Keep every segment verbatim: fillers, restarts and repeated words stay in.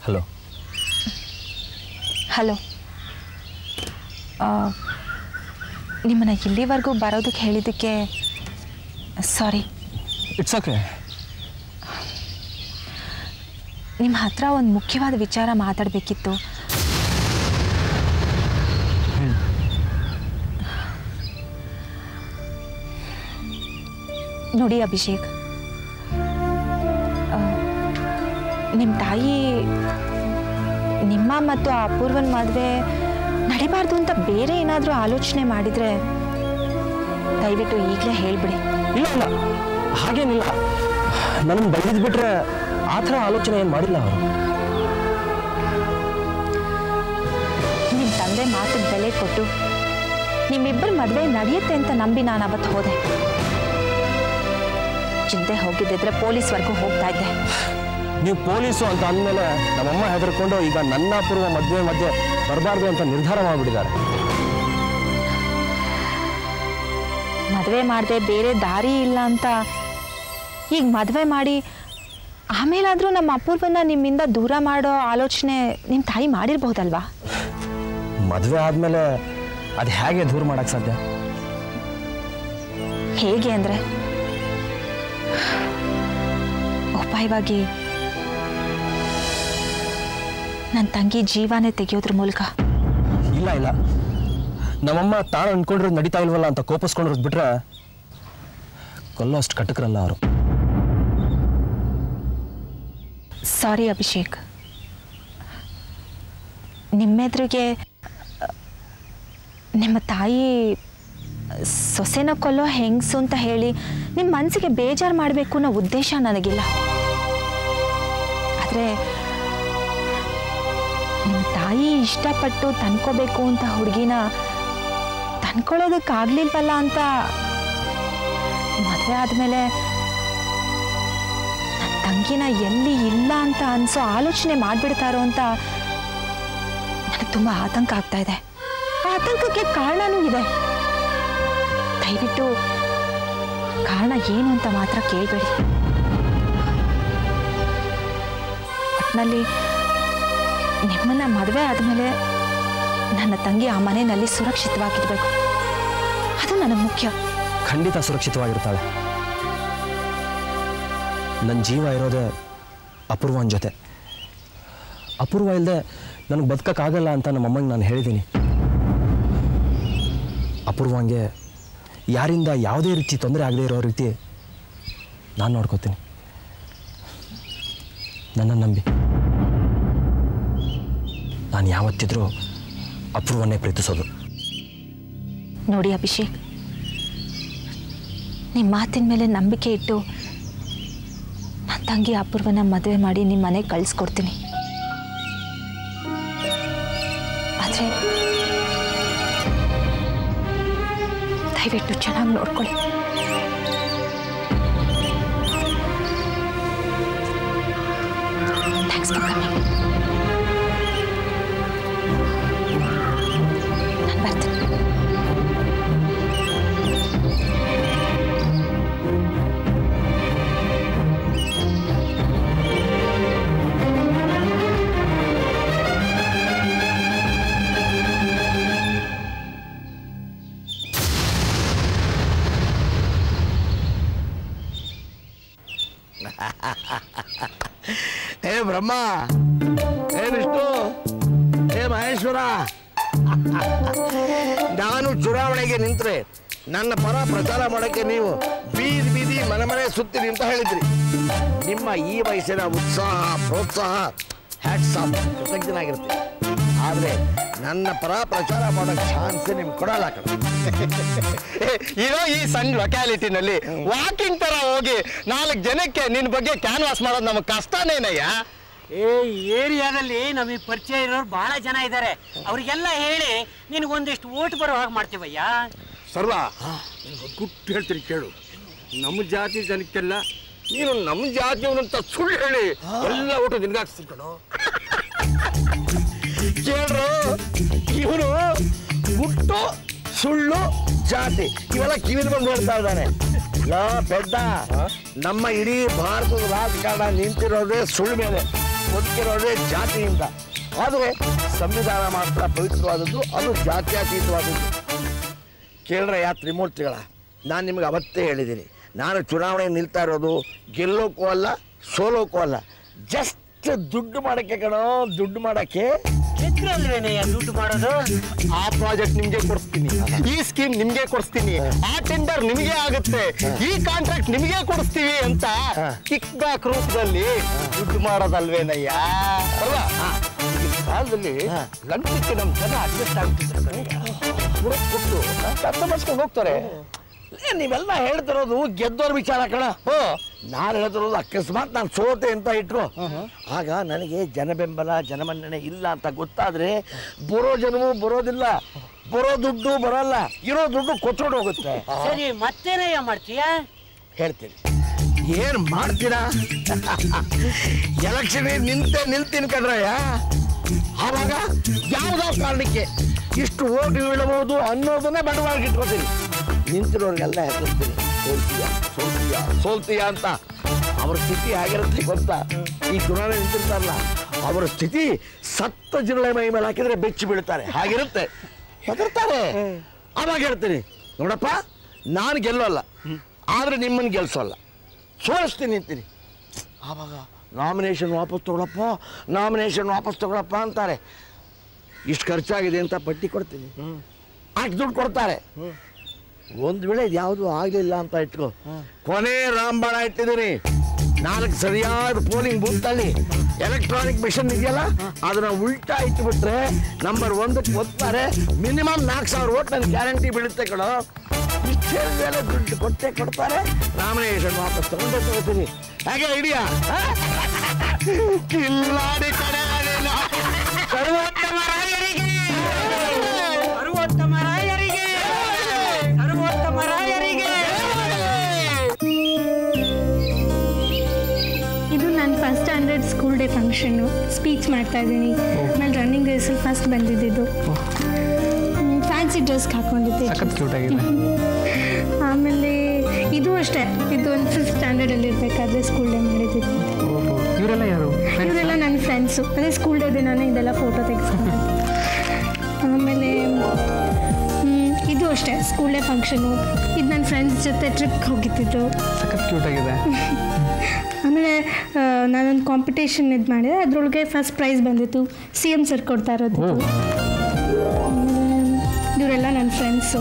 Hello hello ನಿಮ್ಮನ್ನ ಇಲ್ಲಿವರೆಗೂ ಬರೋದಕ್ಕೆ ಹೇಳಿದ್ದಕ್ಕೆ ಸಾರಿ. It's okay. ನಿಮ್ಮ ಹತ್ರ ಒಂದು ಮುಖ್ಯವಾದ ವಿಚಾರ ಮಾತಾಡಬೇಕಿತ್ತು. ನೋಡಿ ಅಭಿಷೇಕ್, ನಿಮ್ಮ ತಾಯಿ ನಿಮ್ಮ ಮತ್ತು ಆ ಅಪೂರ್ವನ ಮದುವೆ ನಡಿಬಾರ್ದು ಅಂತ ಬೇರೆ ಏನಾದರೂ ಆಲೋಚನೆ ಮಾಡಿದರೆ ದಯವಿಟ್ಟು ಈಗಲೇ ಹೇಳಿಬಿಡಿ. ಇಲ್ಲ ಇಲ್ಲ, ಹಾಗೇನಿಲ್ಲ. ನನ್ನ ಬೈದು ಬಿಟ್ರೆ ಆ ಥರ ಆಲೋಚನೆ ಏನು ಮಾಡಿಲ್ಲ ಅವರು. ನಿಮ್ಮ ತಂದೆ ಮಾತಿಗೆ ಬೆಲೆ ಕೊಟ್ಟು ನಿಮ್ಮಿಬ್ಬರ ಮದುವೆ ನಡೆಯುತ್ತೆ ಅಂತ ನಂಬಿ ನಾನು ಅವತ್ತು ಹೋದೆ. ಚಿಂತೆ ಹೋಗಿದ್ದಿದ್ರೆ ಪೊಲೀಸ್ವರೆಗೂ ಹೋಗ್ತಾ ಇದ್ದೆ. ನೀವು ಪೊಲೀಸು ಅಂತ ಅಂದಮೇಲೆ ನಮ್ಮಮ್ಮ ಹೆದರ್ಕೊಂಡು ಈಗ ನನ್ನ ಪೂರ್ವ ಮದುವೆ ಮಧ್ಯೆ ಬರಬಾರ್ದು ಅಂತ ನಿರ್ಧಾರ ಮಾಡಿಬಿಟ್ಟಿದ್ದಾರೆ. ಮದುವೆ ಮಾಡದೆ ಬೇರೆ ದಾರಿ ಇಲ್ಲ ಅಂತ ಈಗ ಮದುವೆ ಮಾಡಿ ಆಮೇಲಾದರೂ ನಮ್ಮ ಅಪೂರ್ವನ ನಿಮ್ಮಿಂದ ದೂರ ಮಾಡೋ ಆಲೋಚನೆ ನಿಮ್ಮ ತಾಯಿ ಮಾಡಿರ್ಬಹುದಲ್ವಾ? ಮದುವೆ ಆದಮೇಲೆ ಅದು ಹೇಗೆ ದೂರ ಮಾಡೋಕ್ಕೆ ಸಾಧ್ಯ? ಹೇಗೆ ಅಂದರೆ ಉಪಾಯವಾಗಿ ನನ್ನ ತಂಗಿ ಜೀವನೇ ತೆಗೆಯೋದ್ರ ಮೂಲಕ. ಇಲ್ಲ ಇಲ್ಲ, ನಮ್ಮಮ್ಮ ತಾನು ಅಂದ್ಕೊಂಡ್ರೆ ನಡೀತಾ ಇಲ್ವಲ್ಲ ಅಂತ ಕೋಪಿಸ್ಕೊಂಡಿರೋದು ಬಿಟ್ರೆ ಕೊಲ್ಲೋ ಅಷ್ಟು ಕಟಕರಲ್ಲ ಅವರು. ಸಾರಿ ಅಭಿಷೇಕ್, ನಿಮ್ಮೆದುರಿಗೆ ನಿಮ್ಮ ತಾಯಿ ಸೊಸೆನ ಕೊಲ್ಲೋ ಹೆಂಗಸು ಅಂತ ಹೇಳಿ ನಿಮ್ಮ ಮನಸ್ಸಿಗೆ ಬೇಜಾರು ಮಾಡಬೇಕು ಅನ್ನೋ ಉದ್ದೇಶ ನನಗಿಲ್ಲ. ಆದರೆ ನಿಮ್ಮ ತಾಯಿ ಇಷ್ಟಪಟ್ಟು ತಂದ್ಕೋಬೇಕು ಅಂತ ಹುಡುಗಿನ ತಂದ್ಕೊಳ್ಳೋದಕ್ಕಾಗ್ಲಿಲ್ವಲ್ಲ ಅಂತ ಮದುವೆ ಆದಮೇಲೆ ನನ್ನ ತಂಗಿನ ಎಲ್ಲಿ ಇಲ್ಲ ಅಂತ ಅನಿಸೋ ಆಲೋಚನೆ ಮಾಡಿಬಿಡ್ತಾರೋ ಅಂತ ನನಗೆ ತುಂಬ ಆತಂಕ ಆಗ್ತಾ ಇದೆ. ಆ ಆತಂಕಕ್ಕೆ ಕಾರಣನೂ ಇದೆ. ದಯವಿಟ್ಟು ಕಾರಣ ಏನು ಅಂತ ಮಾತ್ರ ಕೇಳಬೇಡಿ. ಒಟ್ಟಿನಲ್ಲಿ ನಿಮ್ಮನ್ನ ಮದುವೆ ಆದಮೇಲೆ ನನ್ನ ತಂಗಿ ಆ ಮನೆಯಲ್ಲಿ ಸುರಕ್ಷಿತವಾಗಿರ್ಬೇಕು, ಅದು ನನಗೆ ಮುಖ್ಯ. ಖಂಡಿತ ಸುರಕ್ಷಿತವಾಗಿರ್ತಾಳೆ. ನನ್ನ ಜೀವ ಇರೋದೇ ಅಪೂರ್ವನ ಜೊತೆ. ಅಪೂರ್ವ ಇಲ್ಲದೆ ನನಗೆ ಬದುಕೋಕ್ಕಾಗಲ್ಲ ಅಂತ ನಮ್ಮಮ್ಮಂಗೆ ನಾನು ಹೇಳಿದ್ದೀನಿ. ಅಪೂರ್ವಂಗೆ ಯಾರಿಂದ ಯಾವುದೇ ರೀತಿ ತೊಂದರೆ ಆಗದೆ ಇರೋ ರೀತಿ ನಾನು ನೋಡ್ಕೋತೀನಿ. ನನ್ನನ್ನು ನಂಬಿ. ನಾನು ಯಾವತ್ತಿದ್ರೂ ಅಪೂರ್ವನ್ನೇ ಪ್ರೀತಿಸೋದು. ನೋಡಿ ಅಭಿಷೇಕ್, ನಿಮ್ಮ ಮಾತಿನ ಮೇಲೆ ನಂಬಿಕೆ ಇಟ್ಟು ನನ್ನ ತಂಗಿ ಅಪೂರ್ವನ ಮದುವೆ ಮಾಡಿ ನಿಮ್ಮ ಮನೆಗೆ ಕಳಿಸ್ಕೊಡ್ತೀನಿ. ಆದರೆ ದಯವಿಟ್ಟು ಚೆನ್ನಾಗಿ ನೋಡ್ಕೊಳ್ಳಿ. Thanks for coming. ನಾನು ಬರ್ತೀನಿ. ಹೇ ಬ್ರಹ್ಮ, ಹೇ ವಿಷ್ಣು, ಹೇ ಮಹೇಶ್ವರ, ನಾನು ಚುನಾವಣೆಗೆ ನಿಂತರೆ ನನ್ನ ಪರ ಪ್ರಚಾರ ಮಾಡೋಕ್ಕೆ ನೀವು ಬೀದಿ ಬೀದಿ ಮನೆ ಮನೆ ಸುತ್ತೀರಿ ಅಂತ ಹೇಳಿದ್ರಿ. ನಿಮ್ಮ ಈ ವಯಸ್ಸಿನ ಉತ್ಸಾಹ ಪ್ರೋತ್ಸಾಹ ಹ್ಯಾಟ್ಸ್ ಆಫ್, ಕೃತಜ್ಞನಾಗಿರ್ತೀನಿ. ಆದರೆ ನನ್ನ ಪರ ಪ್ರಚಾರ ಮಾಡೋಕ್ಕೆ ಚಾನ್ಸ್ ನಿಮ್ಗೆ ಕೊಡಲ್ಲ ಕಣ. ಇರೋ ಈ ಸಣ್ಣ ಲೊಕ್ಯಾಲಿಟಿನಲ್ಲಿ ವಾಕಿಂಗ್ ತರ ಹೋಗಿ ನಾಲ್ಕು ಜನಕ್ಕೆ ನಿನ್ನ ಬಗ್ಗೆ ಕ್ಯಾನ್ವಾಸ್ ಮಾಡೋದು ನಮಗೆ ಕಷ್ಟನೇನಯ್ಯ. ಏ ಏರಿಯಾದಲ್ಲಿ ನಮಗೆ ಪರಿಚಯ ಇರೋರು ಬಹಳ ಜನ ಇದ್ದಾರೆ. ಅವರಿಗೆಲ್ಲ ಹೇಳಿ ನಿನಗೊಂದಿಷ್ಟು ಓಟ್ ಬರೋ ಹಾಗೆ ಮಾಡ್ತೀವಯ್ಯ. ಸರ್ವ ಗುಟ್ಟು ಹೇಳ್ತೀನಿ ಕೇಳು. ನಮ್ಮ ಜಾತಿ ಜನಕ್ಕೆಲ್ಲ ನೀನು ನಮ್ಮ ಜಾತಿಯವನಂತ ಸುಳ್ಳು ಹೇಳಿ ಎಲ್ಲ ಓಟು ನಿನ್ಗಾಕ್ಸ್ತೀನಿ ಕಣೋ. ಕೇಳ್ರು, ಇವನು ಗುಟ್ಟು ಸುಳ್ಳು ಜಾತಿ ಇವೆಲ್ಲ ಕಿವಿನ ಬಂದು ನೋಡ್ತಾ ಇದ್ದಾನೆ. ಲಾ ಪೆದ್ದ, ನಮ್ಮ ಇಡೀ ಭಾರತದ ರಾಜಕಾರಣ ನಿಂತಿರೋದೇ ಸುಳ್ಳು ಮೇಲೆ. ಬದುಕಿರೋದೇ ಜಾತಿಯಿಂದ. ಆದರೆ ಸಂವಿಧಾನ ಮಾತ್ರ ಪವಿತ್ರವಾದದ್ದು, ಅದು ಜಾತ್ಯತೀತವಾದದ್ದು. ಕೇಳ್ರಯ್ಯ ತ್ರಿಮೂರ್ತಿಗಳ, ನಾನು ನಿಮಗೆ ಅವತ್ತೇ ಹೇಳಿದ್ದೀನಿ, ನಾನು ಚುನಾವಣೆ ನಿಲ್ತಾ ಇರೋದು ಗೆಲ್ಲೋಕ್ಕೂ ಅಲ್ಲ ಸೋಲೋಕ್ಕೂ ಅಲ್ಲ, ಜಸ್ಟ್ ದುಡ್ಡು ಮಾಡೋಕ್ಕೆ ಕಣೋ, ದುಡ್ಡು ಮಾಡೋಕ್ಕೆ. ಗೆದ್ರಲ್ವೇನಯ್ಯ ದುಡ್ಡು ಮಾಡೋದು? ಆ ಪ್ರಾಜೆಕ್ಟ್ ನಿಮ್ಗೆ ಕೊಡಿಸ್ತೀನಿ, ಈ ಸ್ಕೀಮ್ ನಿಮ್ಗೆ ಕೊಡಿಸ್ತೀನಿ, ಆ ಟೆಂಡರ್ ನಿಮಗೆ ಆಗುತ್ತೆ, ಈ ಕಾಂಟ್ರಾಕ್ಟ್ ನಿಮಗೆ ಕೊಡಿಸ್ತೀವಿ ಅಂತ ಕಿಕ್ ಬ್ಯಾಕ್ ರೂಪದಲ್ಲಿ ದುಡ್ಡು ಮಾಡೋದಲ್ವೇನಯ್ಯ ಅಲ್ವಾ? ಈ ಕಾಲದಲ್ಲಿ ಲಂಚಕ್ಕೆ ನಮ್ಮ ಜನ ಅಡ್ಜಸ್ಟ್ ಆಗ್ತಿದ್ದಾರೆ, ಕೊಟ್ಟು ಕತ್ತ ಬಸ್ಕೊಂಡು ಹೋಗ್ತಾರೆ. ನೀವೆಲ್ಲ ಹೇಳ್ತಿರೋದು ಗೆದ್ದೋರ್ ವಿಚಾರ ಕಣ. ನಾನು ಹೇಳ್ತಿರೋದು ಅಕಸ್ಮಾತ್ ನಾನು ಸೋತೆ ಅಂತ ಇಟ್ಕೋ, ಆಗ ನನಗೆ ಜನ ಬೆಂಬಲ ಜನಮನ್ನಣೆ ಇಲ್ಲ ಅಂತ ಗೊತ್ತಾದ್ರೆ ಬರೋ ಜನವೂ ಬರೋದಿಲ್ಲ, ಬರೋ ದುಡ್ಡು ಬರೋಲ್ಲ, ಇರೋ ದುಡ್ಡು ಕೊಚ್ಕೊಂಡು ಹೋಗುತ್ತೆ. ಸರಿ, ಮತ್ತೇನಯ್ಯ ಮಾಡ್ತೀಯಾ? ಹೇಳ್ತೀನಿ. ಏನ್ ಮಾಡ್ತೀರಾ? ಎಲೆಕ್ಷನ್ ನಿಂತೆ ನಿಲ್ತೀನಿ ಕಣ್ರಯ್ಯ. ಆವಾಗ ಯಾವುದೋ ಕಾರಣಕ್ಕೆ ಇಷ್ಟು ಓಟು ಬೀಳಬಹುದು ಅನ್ನೋದನ್ನೇ ಬಂಡವಾಳಕ್ಕೆ ಇಟ್ಕೋತೀನಿ. ನಿಂತಿರೋರಿಗೆಲ್ಲ ಹೆಸರಿಸ್ತೀನಿ, ಸೋಲ್ತೀಯ ಸೋಲ್ತೀಯ ಸೋಲ್ತೀಯ ಅಂತ. ಅವ್ರ ಸ್ಥಿತಿ ಆಗಿರುತ್ತೆ ಗೊತ್ತಾ? ಈ ಚುನಾವಣೆ ನಿಂತಿರ್ತಾರಲ್ಲ, ಅವರ ಸ್ಥಿತಿ ಸತ್ತ ಜಿರಳೆ ಮೈ ಮೇಲೆ ಹಾಕಿದ್ರೆ ಬೆಚ್ಚಿ ಬೀಳ್ತಾರೆ, ಹಾಗಿರುತ್ತೆ, ಹೆದರ್ತಾರೆ. ಆವಾಗ ಹೇಳ್ತೀನಿ, ನೋಡಪ್ಪ ನಾನು ಗೆಲ್ಲೋಲ್ಲ, ಆದರೆ ನಿಮ್ಮನ್ನು ಗೆಲ್ಸೋಲ್ಲ, ಸೋಲಿಸ್ತೀನಿ ನಿಂತೀನಿ. ಆವಾಗ ನಾಮಿನೇಷನ್ ವಾಪಸ್ ತಗೊಳಪ್ಪ, ನಾಮಿನೇಷನ್ ವಾಪಸ್ ತಗೊಳಪ್ಪ ಅಂತಾರೆ. ಇಷ್ಟು ಖರ್ಚಾಗಿದೆ ಅಂತ ಪಟ್ಟಿ ಕೊಡ್ತೀನಿ, ಅಷ್ಟು ದುಡ್ಡು ಕೊಡ್ತಾರೆ. ಒಂದು ವೇಳೆ ಇದು ಯಾವುದು ಆಗಲಿಲ್ಲ ಅಂತ ಇಟ್ಕೋ, ಕೊನೆ ರಾಂಬಾಣ ಇಟ್ಟಿದ್ದೀನಿ. ನಾಲ್ಕು ಸರಿಯಾದ ಪೋಲಿಂಗ್ ಬೂತ್ ಅಲ್ಲಿ ಎಲೆಕ್ಟ್ರಾನಿಕ್ ಮಿಷನ್ ಇದೆಯಲ್ಲ, ಅದನ್ನ ಉಲ್ಟಾ ಇಟ್ಬಿಟ್ರೆ ನಂಬರ್ ಒಂದಕ್ಕೆ ಒತ್ತಾರೆ, ಮಿನಿಮಮ್ ನಾಲ್ಕು ಸಾವಿರ ಓಟ್ ನನ್ನ ಗ್ಯಾರಂಟಿ ಬೀಳುತ್ತೆ ಕಣೋ. ಇಷ್ಟೇ ಮೇಲೆ ದುಡ್ಡು ಕೊಟ್ಟೆ ಕೊಡ್ತಾರೆ, ನಾಮಿನೇಷನ್ ವಾಪಸ್ ತಗೊಂಡೇ ತಗೋತೀನಿ. ಹಾಗೆ ಐಡಿಯಾ? ಕಿಲ್ಲಾಡಿ ಕಡೆ ಸರ್ವೋತ್ತಮ ರಾಯರಿಗೆ, ಸರ್ವೋತ್ತಮ ರಾಯರಿಗೆ, ಸರ್ವೋತ್ತಮ ರಾಯರಿಗೆ. ಇದು ನನ್ನ first standard school day function, speech ಮಾಡ್ತಾ ಇದ್ದೀನಿ. ಆಮೇಲೆ ರನ್ನಿಂಗ್ ರೇಸಲ್ಲಿ ಫಸ್ಟ್ ಬಂದಿದ್ದು, ಫ್ಯಾನ್ಸಿ ಡ್ರೆಸ್ಗೆ ಹಾಕೊಂಡಿದ್ದೆ. ಆಮೇಲೆ ಇದು ಅಷ್ಟೇ, ಇದು ಒಂದು ಫಿಫ್ತ್ ಸ್ಟ್ಯಾಂಡರ್ಡಲ್ಲಿ ಇರಬೇಕಾದ್ರೆ ಸ್ಕೂಲ್ ಡೇ ಮಾಡಿದ್ದಿದ್ದು. ಇವರೆಲ್ಲ ಯಾರು? ಇವರೆಲ್ಲ ನನ್ನ ಫ್ರೆಂಡ್ಸು, ಅದೇ ಸ್ಕೂಲ್ ಡೇ ದಿನಾನೇ ಇದೆಲ್ಲ ಫೋಟೋ ತೆಗೆಸ್ಕೊಂಡು. ಆಮೇಲೆ ಇದು ಅಷ್ಟೇ ಸ್ಕೂಲ್ ಡೇ ಫಂಕ್ಷನು, ಇದು ನನ್ನ ಫ್ರೆಂಡ್ಸ್ ಜೊತೆ ಟ್ರಿಪ್ಗೆ ಹೋಗಿದ್ದಿದ್ದು. ಸಖತ್ ಕ್ಯೂಟ್ ಆಗಿದೆ. ಆಮೇಲೆ ನಾನೊಂದು ಕಾಂಪಿಟೇಷನ್ ಇದು ಮಾಡಿದೆ, ಅದರೊಳಗೆ ಫಸ್ಟ್ ಪ್ರೈಸ್ ಬಂದಿತ್ತು, ಸಿ ಎಮ್ ಸರ್ ಕೊಡ್ತಾ ಇರೋದು. ಇವರೆಲ್ಲ ನನ್ನ ಫ್ರೆಂಡ್ಸು.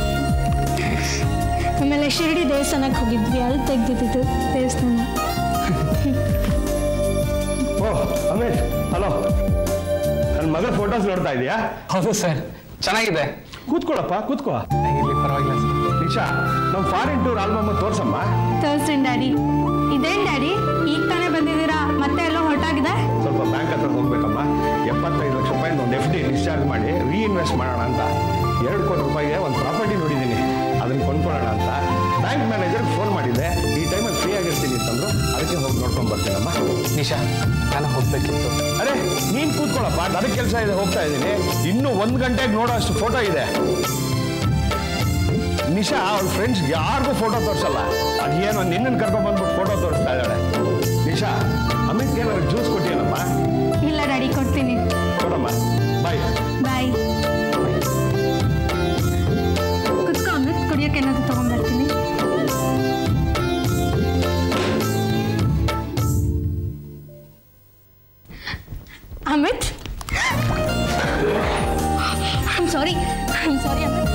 ಆಮೇಲೆ ಶಿರಡಿ ದೇವಸ್ಥಾನಕ್ಕೆ ಹೋಗಿದ್ವಿ, ಅಲ್ಲಿ ತೆಗ್ದಿದ್ದು ದೇವಸ್ಥಾನ. Oh Amesh, hello. ನನ್ನ ಮಗಳ ಫೋಟೋಸ್ ನೋಡ್ತಾ ಇದೆಯಾ? ಹೌದು ಸರ್, ಚೆನ್ನಾಗಿದೆ. ಕೂತ್ಕೊಳ್ಳಪ್ಪ, ಕೂತ್ಕೋ. ಇಲ್ಲಿ ಪರವಾಗಿಲ್ಲ ಸರ್. ನಿಶಾ, ನಮ್ಮ ಫಾರಿನ್ ಟೂರ್ ಆಲ್ಬಮ್ ತೋರ್ಸಮ್ಮ. ತೋರಿಸ್ತೀನಿ ಡ್ಯಾಡಿ. ಇದೇನು ಡ್ಯಾಡಿ, ಈಗ ತಾನೇ ಬಂದಿದ್ದೀರಾ, ಮತ್ತೆ ಎಲ್ಲೋ ಹೊರಟಾಗಿದೆ? ಸ್ವಲ್ಪ ಬ್ಯಾಂಕ್ ಹತ್ರ ಹೋಗ್ಬೇಕಮ್ಮ. ಎಪ್ಪತ್ತೈದು ಲಕ್ಷ ರೂಪಾಯಿ ಒಂದು ಎಫ್ ಡಿ ಡಿಸ್ಚಾರ್ಜ್ ಮಾಡಿ ರೀಇನ್ವೆಸ್ಟ್ ಮಾಡೋಣ ಅಂತ. ಎರಡು ಕೋಟಿ ರೂಪಾಯಿಗೆ ಒಂದು ಪ್ರಾಪರ್ಟಿ ನೋಡಿದ್ದೀನಿ, ಅದನ್ನು ಕೊಂಡ್ಕೊಳ್ಳೋಣ ಅಂತ ಬ್ಯಾಂಕ್ ಮ್ಯಾನೇಜರ್ಗೆ ಫೋನ್ ಮಾಡಿದ್ದೆ. ಈ ಟೈಮಲ್ಲಿ ಫ್ರೀ ಆಗಿರ್ತೀನಿ ಅಂತಂದ್ರು, ಅದಕ್ಕೆ ಹೋಗಿ ನೋಡ್ಕೊಂಡು ಬರ್ತೀನಮ್ಮ. ನಿಶಾ, ನಾನು ಹೋಗ್ಬೇಕಿತ್ತು. ಅರೆ ನೀನು ಕೂತ್ಕೊಳ್ಳಪ್ಪ, ನನಗೆ ಕೆಲಸ ಇದೆ, ಹೋಗ್ತಾ ಇದ್ದೀನಿ. ಇನ್ನೂ ಒಂದು ಗಂಟೆಗೆ ನೋಡೋ ಅಷ್ಟು ಫೋಟೋ ಇದೆ. ನಿಶಾ ಅವ್ರ ಫ್ರೆಂಡ್ಸ್ ಯಾರಿಗೂ ಫೋಟೋ ತೋರಿಸಲ್ಲ, ಅದೇನೋ ನಿನ್ನನ್ನು ಕರ್ಕೊಂಡು ಬಂದ್ಬಿಟ್ಟು ಫೋಟೋ ತೋರಿಸ್ತಾ ಇದ್ದಾಳೆ. ನಿಶಾ, ಅಮಿತ್ಗೆ ಏನಾದ್ರು ಜ್ಯೂಸ್ ಕೊಟ್ಟಿಯಲ್ಲಮ್ಮ? ಇಲ್ಲ ಡ್ಯಾಡಿ, ಕೊಡ್ತೀನಿ. ಕೊಡಮ್ಮ. ಬಾಯ್ ಬಾಯ್. ಕುತ್ಕೊ ಅಮೃತ್, ಕುಡಿಯೋಕೆ ಏನಾದ್ರು ತೊಗೊಂಡ್ಬರ್ತೀನಿ. Amit, I am sorry, I am sorry Amit.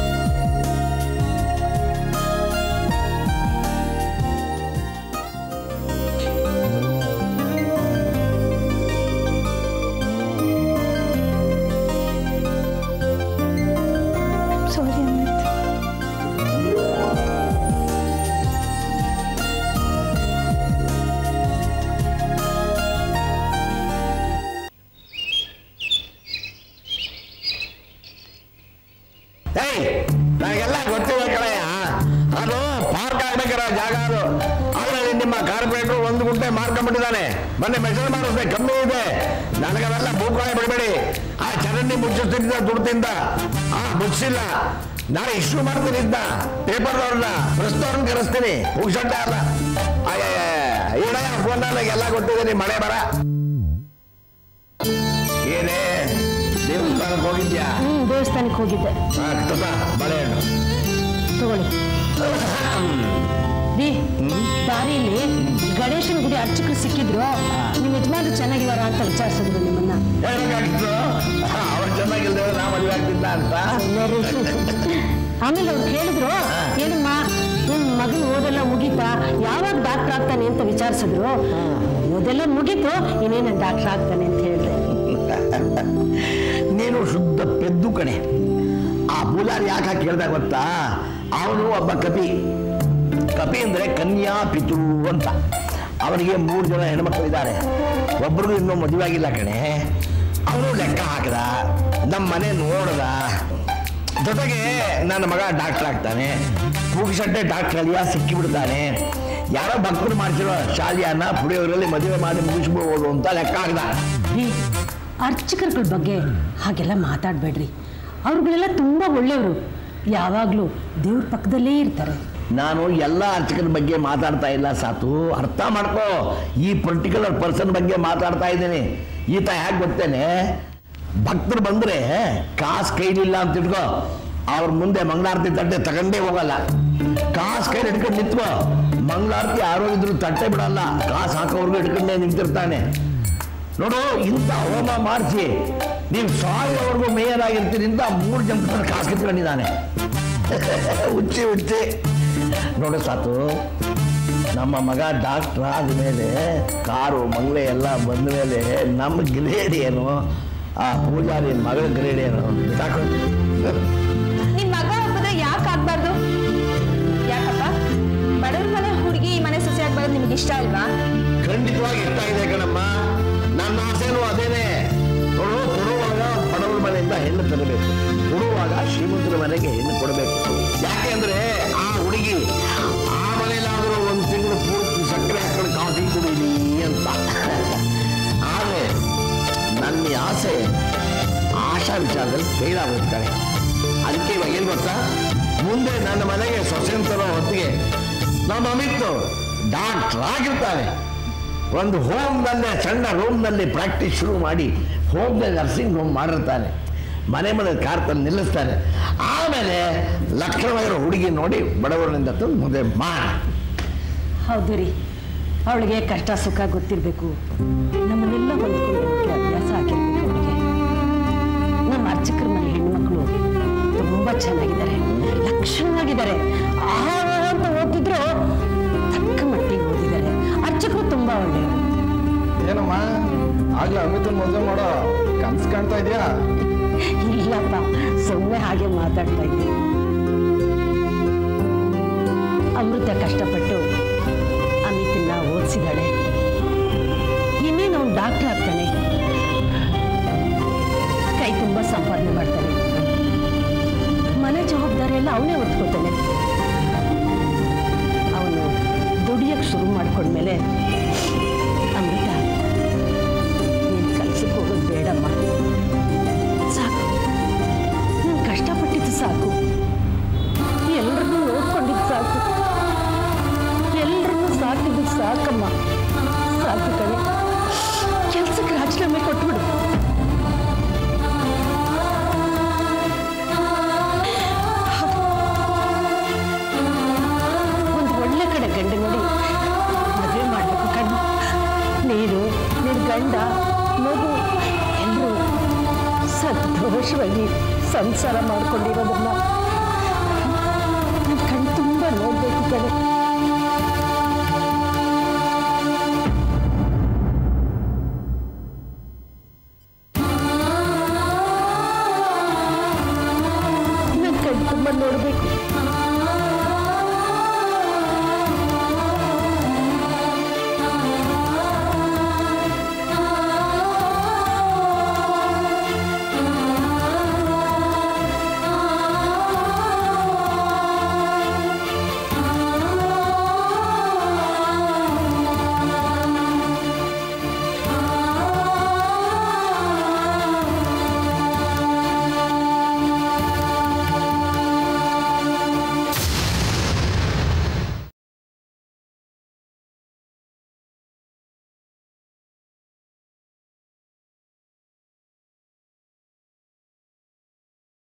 ನನಗೆಲ್ಲ ಗೊತ್ತಿಲ್ಲ ಕಡೆಯ, ಅದು ಪಾರ್ಕ್ ಆಗ್ಬೇಕಾರ ಜಾಗ ಅದು. ಅದರಲ್ಲಿ ನಿಮ್ಮ ಕಾರ್ಪೊರೇಟರ್ ಒಂದು ಗುಂಟೆ ಮಾರ್ಕೊಂಡ್ಬಿಟ್ಟಿದ್ದಾನೆ. ಮೊನ್ನೆ ಮೆಸೇಜ್ ಮಾಡಿಸ್ದೆ, ಕಮ್ಮಿ ಇದೆ. ನನಗವೆಲ್ಲ ಭೂಕಾಯಿ ಬಿಡಬೇಡಿ. ಆ ಚರಂಡಿ ಮುಚ್ಚಿಸ್ತಿದ್ದ ದುಡ್ಡಿಂದ ಆ ಮುಚ್ಚಿಲ್ಲ. ನಾಳೆ ಇಶ್ಯೂ ಮಾಡ್ತೀನಿ ಇದ್ದ ಪೇಪರ್ದವ್ರನ್ನ, ಪ್ರೆಸ್ದವ್ರನ್ನ ಕರೆಸ್ತೀನಿ. ಹುಗ್ಸಡ್ಡೆ ಅಲ್ಲ. ಅಯ್ಯ ಈಡಯ್ಯ ಫೋನ್ ನನಗೆಲ್ಲ ಗೊತ್ತಿದೆ. ನಿಮ್ಮ ಮಳೆ ಬರ ದೇವಸ್ಥಾನಕ್ಕೆ ಹೋಗಿದ್ಯಾ? ಹ್ಞೂ ದೇವಸ್ಥಾನಕ್ಕೆ ಹೋಗಿದ್ದೆ. ಬಾಳೆಹಣ್ಣು ತಗೊಳ್ಳಿ. ರೀ ದಾರಿಯಲ್ಲಿ ಗಣೇಶನ ಗುಡಿ ಅರ್ಚಕರು ಸಿಕ್ಕಿದ್ರು. ನಿಮ್ಮ ಯಜಮಾನ್ರು ಚೆನ್ನಾಗಿದಾರ ಅಂತ ವಿಚಾರಿಸಿದ್ರು ನಿಮ್ಮನ್ನ. ಹೇಳಬೇಕಾಗಿತ್ತು ಅವ್ರು ಚೆನ್ನಾಗಿಲ್ದ ನಾ ಮದುವೆ ಆಗ್ತಿದ್ದ ಅಂತ. ಆಮೇಲೆ ಅವ್ರು ಹೇಳಿದ್ರು, ಏನಮ್ಮ ನಿಮ್ ಮಗನ ಓದೆಲ್ಲ ಮುಗೀತಾ, ಯಾವಾಗ ಡಾಕ್ಟರ್ ಆಗ್ತಾನೆ ಅಂತ ವಿಚಾರಿಸಿದ್ರು. ಓದೆಲ್ಲ ಮುಗೀತು, ಇನ್ನೇನು ಡಾಕ್ಟರ್ ಆಗ್ತಾನೆ ಅಂತ ಹೇಳಿದೆ. ನೀನು ಶುದ್ಧ ಪೆದ್ದು ಕಣೆ. ಆ ಪೂಜಾರಿ ಯಾಕೆ ಕೇಳ್ದಾಗ ಗೊತ್ತಾ? ಅವನು ಒಬ್ಬ ಕಪಿ. ಕಪಿ ಅಂದ್ರೆ ಕನ್ಯಾ ಪಿತೃ ಅಂತ. ಅವನಿಗೆ ಮೂರು ಜನ ಹೆಣ್ಮಕ್ಳಿದ್ದಾರೆ. ಒಬ್ರಿಗೂ ಇನ್ನೂ ಮದುವೆ ಆಗಿಲ್ಲ ಕಣೆ. ಅವನು ಲೆಕ್ಕ ಹಾಕದ, ನಮ್ಮ ಮನೆ ನೋಡ್ದ. ಜೊತೆಗೆ ನನ್ನ ಮಗ ಡಾಕ್ಟರ್ ಆಗ್ತಾನೆ, ಪೂಗಿಸಟ್ಟೆ ಡಾಕ್ಟರ್ ಅಲಿಯ ಸಿಕ್ಕಿಬಿಡ್ತಾನೆ. ಯಾರೋ ಭಕ್ತರು ಮಾಡ್ಸಿರೋ ಶಾಲೆಯನ್ನ ಪುಡಿಯೋರಲ್ಲಿ ಮದುವೆ ಮಾಡಿ ಮುಗಿಸ್ಬೋದು ಅಂತ ಲೆಕ್ಕ ಹಾಕ್ದ. ಅರ್ಚಕರುಗಳ ಬಗ್ಗೆ ಹಾಗೆಲ್ಲ ಮಾತಾಡಬೇಡ್ರಿ. ಅವ್ರುಗಳೆಲ್ಲ ತುಂಬ ಒಳ್ಳೆಯವರು, ಯಾವಾಗಲೂ ದೇವ್ರ ಪಕ್ಕದಲ್ಲೇ ಇರ್ತಾರೆ. ನಾನು ಎಲ್ಲ ಅರ್ಚಕರ ಬಗ್ಗೆ ಮಾತಾಡ್ತಾ ಇಲ್ಲ ಸಾತು, ಅರ್ಥ ಮಾಡ್ಕೋ. ಈ ಪರ್ಟಿಕ್ಯುಲರ್ ಪರ್ಸನ್ ಬಗ್ಗೆ ಮಾತಾಡ್ತಾ ಇದ್ದೀನಿ. ಈತ ಯಾಕೆ ಗೊತ್ತೇನೆ? ಭಕ್ತರು ಬಂದ್ರೆ ಕಾಸು ಕೈಲಿಲ್ಲ ಅಂತ ಇಟ್ಕೋ, ಅವ್ರ ಮುಂದೆ ಮಂಗಳಾರತಿ ತಟ್ಟೆ ತಗೊಂಡೇ ಹೋಗಲ್ಲ. ಕಾಸು ಕೈಲಿ ಹಿಡ್ಕೊಂಡು ನಿಂತ್ಕೋ, ಮಂಗಳಾರತಿ ಆರೋಗಿದ್ರು ತಟ್ಟೆ ಬಿಡಲ್ಲ. ಕಾಸು ಹಾಕೋರ್ಗು ಹಿಡ್ಕೊಂಡೇ ನಿಂತಿರ್ತಾನೆ ನೋಡು. ಇಂಥ ಹೋಮ ಮಾಡಿಸಿ ನೀವು ಸಾವಿರವರೆಗೂ ಮೇಯರ್ ಆಗಿರ್ತೀರಿ ಅಂತ ಮೂರು ಜನ ಕಾಸು ಕಿತ್ಕೊಂಡಿದ್ದಾನೆ. ಹುಚ್ಚಿ ಹುಚ್ಚಿ ನೋಡು ಸಾತು, ನಮ್ಮ ಮಗ ಡಾಕ್ಟರ್ ಆದಮೇಲೆ ಕಾರು ಮಂಗ್ಲೆ ಎಲ್ಲ ಬಂದ ಮೇಲೆ ನಮ್ಮ ಗ್ರೇಡ್ ಏನು, ಆ ಪೂಜಾರಿ ಮಗಳ ಗ್ರೇಡ್ ಏನು ಸಾಕು. ನಿನ್ ಮಗ ಒಪ್ಪಿದ್ರೆ ಯಾಕೆ ಆಗ್ಬಾರ್ದು? ಯಾಕಪ್ಪ ಬಡವ್ರ ಮನೆ ಹುಡುಗಿ ಈ ಮನೆ ಸೊಸೆ ಆಗ್ಬಾರ್ದು ನಿಮ್ಗೆ ಇಷ್ಟ ಅಲ್ವಾ? ಖಂಡಿತವಾಗಿ ಇಷ್ಟ ಇದೆ ಕಣಮ್ಮ. ನನ್ನ ಆಸೆನೂ ಅದೇನೆ. ನೋಡು, ಕೊಡುವಾಗ ಬಡವ್ರ ಮನೆಯಿಂದ ಹೆಣ್ಣು ತರಬೇಕು, ಕೊಡುವಾಗ ಶ್ರೀಮಂತರ ಮನೆಗೆ ಹೆಣ್ಣು ಕೊಡಬೇಕು. ಯಾಕೆ ಅಂದ್ರೆ ಆ ಹುಡುಗಿ ಆ ಮನೇಲಾದರೂ ಒಂದು ತಿಂಗಳು ಪೂರ್ತಿ ಸಕ್ಕರೆ ಹಾಕೊಂಡು ಕಾಫಿ ಕುಡೀಲಿ ಅಂತ. ಆದರೆ ನನ್ನ ಆಸೆ ಆಶಾ ವಿಚಾರದಲ್ಲಿ ಫೇಲ್ ಆಗೋಗ್ತಾರೆ. ಅದಕ್ಕೆ ಇವಾಗ ಏನು ಗೊತ್ತಾ, ಮುಂದೆ ನನ್ನ ಮನೆಗೆ ಸೊಸೆಂತರೋ ಹೊತ್ತಿಗೆ ನಮ್ಮ ಅಮಿತ್ ಡಾಕ್ಟರ್ ಆಗಿರ್ತಾನೆ. ಒಂದು ಹೋಮ್ನಲ್ಲೇ ಸಣ್ಣ ರೂಮ್ನಲ್ಲಿ ಪ್ರಾಕ್ಟೀಸ್ ಶುರು ಮಾಡಿ ಹೋಮ್ನಲ್ಲಿ ನರ್ಸಿಂಗ್ ಹೋಮ್ ಮಾಡಿರ್ತಾನೆ. ಮನೆ ಮನೆ ಕಾರ್ ತಂದು ನಿಲ್ಲಿಸ್ತಾನೆ. ಆಮೇಲೆ ಲಕ್ಷಣವಾಗಿರೋ ಹುಡುಗಿ ನೋಡಿ ಬಡವರನಿಂದ ತಂದು ಮದುವೆ ಮಾಡಿ. ಹೌದು ರೀ, ಅವಳಿಗೆ ಕಷ್ಟ ಸುಖ ಗೊತ್ತಿರಬೇಕು. ನಮ್ಮನ್ನೆಲ್ಲ ಹೊಂದ್ಕೊಳ್ಳೋಕ್ಕೆ ಅಭ್ಯಾಸ ಆಗಿರ್ಬೇಕು ಅವಳಿಗೆ. ನಮ್ಮ ಅರ್ಚಕರ ಮನೆ ಹೆಣ್ಮಕ್ಳು ತುಂಬ ಚೆನ್ನಾಗಿದ್ದಾರೆ, ಲಕ್ಷಣವಾಗಿದ್ದಾರೆ. ಆಹಾರ ಅಂತ ಓದಿದ್ರು ತಕ್ಕ ಮಟ್ಟಿಗೆ ಓದಿದ್ದಾರೆ. ಅರ್ಚಕರು ತುಂಬ ಒಳ್ಳೆಯವರು. ಏನಮ್ಮ ಆಗ್ಲೇ ಅಮಿತನ್ ಮದುವೆ ಮಾಡೋ ಕನ್ಸು ಕಾಣ್ತಾ ಇದೆಯಾ? ಇಲ್ಲಪ್ಪ, ಸುಮ್ಮನೆ ಹಾಗೆ ಮಾತಾಡ್ತಾ ಇದ್ದೀನಿ. ಅಮೃತ ಕಷ್ಟಪಟ್ಟು ಅಮಿತನ್ನ ಓದಿಸಿದಾಳೆ. ಇನ್ನೇನು ಅವ್ನು ಡಾಕ್ಟರ್ ಆಗ್ತಾನೆ, ಕೈ ತುಂಬ ಸಂಪಾದನೆ ಮಾಡ್ತಾನೆ. ಮನೆ ಜವಾಬ್ದಾರಿ ಎಲ್ಲ ಅವನೇ ಹೊತ್ಕೋತಾನೆ. ಅವನು ದುಡಿಯಕ್ಕೆ ಶುರು ಮಾಡ್ಕೊಂಡ್ಮೇಲೆ, ಅಮೃತ ನೀನು ಕೆಲ್ಸಕ್ಕೆ ಹೋಗೋದು ಬೇಡಮ್ಮ, ಸಾಕು, ನೀನು ಕಷ್ಟಪಟ್ಟಿದ್ದು ಸಾಕು, ಎಲ್ಲರನ್ನೂ ನೋಡ್ಕೊಂಡಿದ್ದು ಸಾಕು, ಎಲ್ಲರನ್ನೂ ಸಾಕಿದ್ದು ಸಾಕಮ್ಮ, ಸಾಕು ಕಣೆ. ಕೆಲ್ಸಕ್ಕೆ ರಾಜೀನಾಮೆ ಕೊಟ್ಬಿಡು. ಒಂದು ಒಳ್ಳೆ ಕಡೆ ಗಂಡ ನೋಡಿ ಮದುವೆ ಮಾಡಬೇಕು ಕಣ್ಣು. ನೀನು ನಿನ್ನ ಗಂಡ ಮಗು ಎಲ್ಲರೂ ಸಂತೋಷವಾಗಿ ಸಂಸಾರ ಮಾಡ್ಕೊಂಡಿರೋದನ್ನ